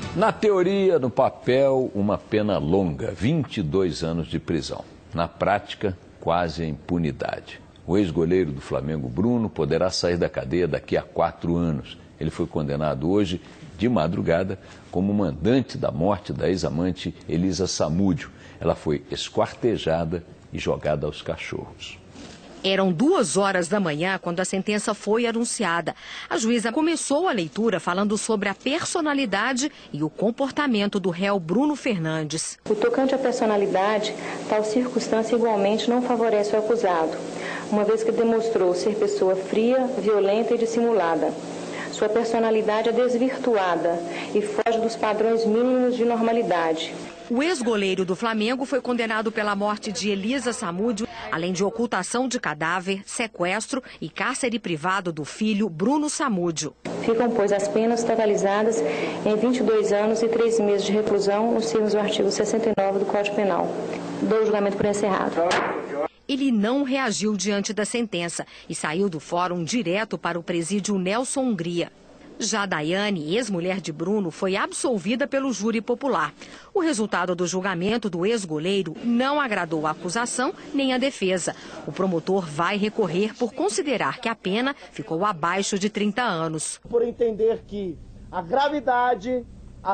Na teoria, no papel, uma pena longa, 22 anos de prisão. Na prática, quase a impunidade. O ex-goleiro do Flamengo, Bruno, poderá sair da cadeia daqui a 4 anos. Ele foi condenado hoje, de madrugada, como mandante da morte da ex-amante Elisa Samúdio. Ela foi esquartejada e jogada aos cachorros. Eram 2h da manhã quando a sentença foi anunciada. A juíza começou a leitura falando sobre a personalidade e o comportamento do réu Bruno Fernandes. O tocante à personalidade, tal circunstância igualmente não favorece o acusado, uma vez que demonstrou ser pessoa fria, violenta e dissimulada. Sua personalidade é desvirtuada e foge dos padrões mínimos de normalidade. O ex-goleiro do Flamengo foi condenado pela morte de Elisa Samúdio, além de ocultação de cadáver, sequestro e cárcere privado do filho Bruno Samúdio. Ficam, pois, as penas totalizadas em 22 anos e 3 meses de reclusão, nos termos do artigo 69 do Código Penal. Dou o julgamento por encerrado. Ele não reagiu diante da sentença e saiu do fórum direto para o presídio Nelson Hungria. Já Daiane, ex-mulher de Bruno, foi absolvida pelo júri popular. O resultado do julgamento do ex-goleiro não agradou a acusação nem a defesa. O promotor vai recorrer por considerar que a pena ficou abaixo de 30 anos. Por entender que a gravidade, a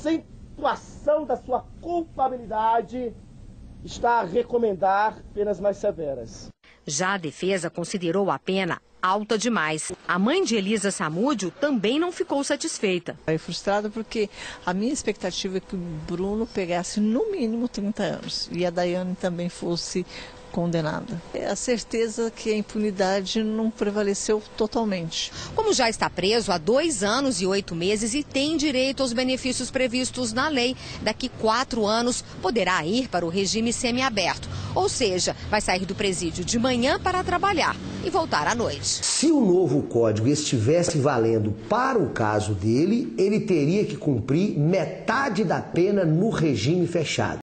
acentuação da sua culpabilidade está a recomendar penas mais severas. Já a defesa considerou a pena alta demais. A mãe de Elisa Samúdio também não ficou satisfeita. Fiquei frustrada porque a minha expectativa é que o Bruno pegasse no mínimo 30 anos e a Daiane também fosse condenada. É a certeza que a impunidade não prevaleceu totalmente. Como já está preso há 2 anos e 8 meses e tem direito aos benefícios previstos na lei, daqui 4 anos poderá ir para o regime semiaberto. Ou seja, vai sair do presídio de manhã para trabalhar e voltar à noite. Se o novo código estivesse valendo para o caso dele, ele teria que cumprir metade da pena no regime fechado.